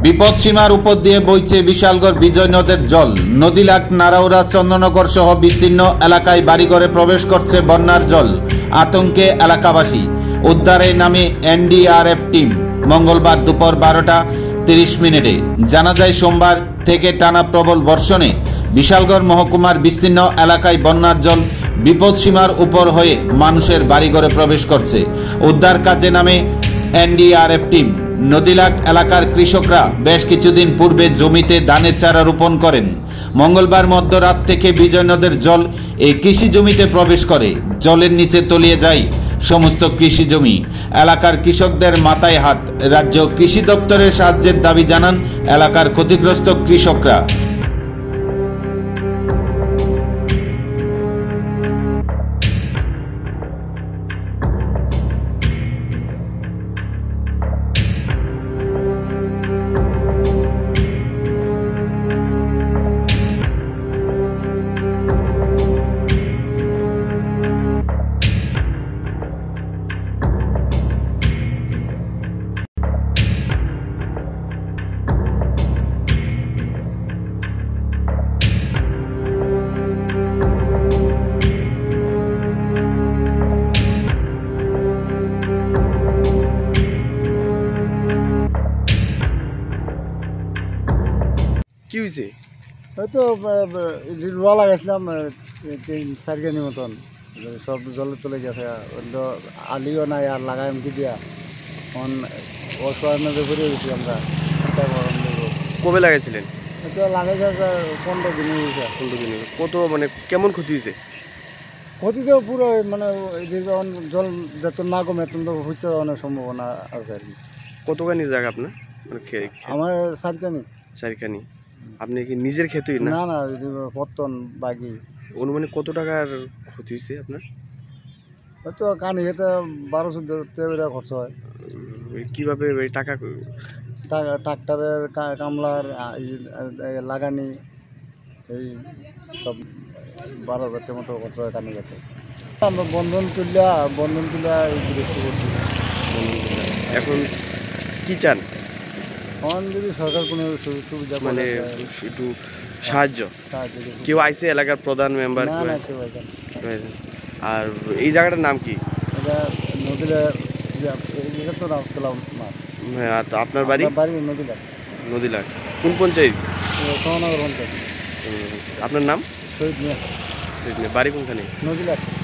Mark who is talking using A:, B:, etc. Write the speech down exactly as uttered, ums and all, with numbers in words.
A: বিপদসীমার উপর দিয়ে বইছে বিশালগড় বিজয় নদের জল। নদীলাক, নারাউড়া, চন্দননগর সহ বিস্তীর্ণ এলাকায় বাড়িঘরে প্রবেশ করছে বন্যার জল। আতঙ্কে এলাকাবাসী। উদ্ধারে নামে এনডিআরএফ টিম। মঙ্গলবার দুপুর বারোটা তিরিশ মিনিটে জানা যায়, সোমবার থেকে টানা প্রবল বর্ষণে বিশালগড় মহকুমার বিস্তীর্ণ এলাকায় বন্যার জল বিপদসীমার উপর হয়ে মানুষের বাড়িঘরে প্রবেশ করছে। উদ্ধার কাজে নামে এনডিআরএফ টিম। নদীলাক এলাকার কৃষকরা বেশ কিছুদিন পূর্বে জমিতে ধানের চারা রোপণ করেন। মঙ্গলবার মধ্যরাত থেকে বিজয় নদের জল এই কৃষি জমিতে প্রবেশ করে। জলের নিচে তলিয়ে যায় সমস্ত কৃষি জমি। এলাকার কৃষকদের মাথায় হাত। রাজ্য কৃষি দপ্তরের সাহায্যের দাবি জানান এলাকার ক্ষতিগ্রস্ত কৃষকরা।
B: কি হয়েছে?
C: হয়তো রোয়া লাগাইছিলাম তিন চার কেজি মতন, সব জলে চলে গেছে। আলিও নাই আর লাগাই কি দিয়া এখন অসহায় ঘুরে গেছি আমরা।
B: কবে লাগাইছিলেন?
C: হয়তো লাগাইছে পনেরো দিন হয়েছে।
B: পনেরো দিন কত মানে কেমন ক্ষতি হয়েছে?
C: ক্ষতি তো পুরো মানে যখন জল যত না কমে তখন তো হইতে অনেক সম্ভাবনা আছে আর কি।
B: কতখানি জায়গা আপনার? মানে
C: আমার চারখানি।
B: চারখানি। আপনি কি নিজের ক্ষেত্রে?
C: না না পত্তন বাকি।
B: অনুমানে কত টাকার ক্ষতি হয়েছে আপনার?
C: হয়তো কানি খেতে বারো চোদ্দ টাকা খরচ হয়।
B: কীভাবে টাকা?
C: ট্রাক্টরের কামলার লাগানি এই সব বারো হাজার টাকার মতো খরচ হয় কানি খেতে। আমরা বন্ধন তুলিয়া বন্ধন তুলিয়া করছি।
B: এখন কি চান?
C: এখন যদি সরকার কোনো সুবিধা
B: মানে একটু সাহায্য কেউ আইসে? এলাকার প্রধান মেম্বার? আর এই জায়গাটার নাম কি?
C: এটা নদীলাক।
B: হ্যাঁ, আপনার বাড়ি?
C: বাড়ি নদীলাক।
B: নদীলাক কোন পঞ্চায়েত?
C: চন্দননগর পঞ্চায়েত।
B: আপনার নাম?
C: শহীদ মিয়া।
B: বাড়ি কোনখানে?
C: নদীলাক।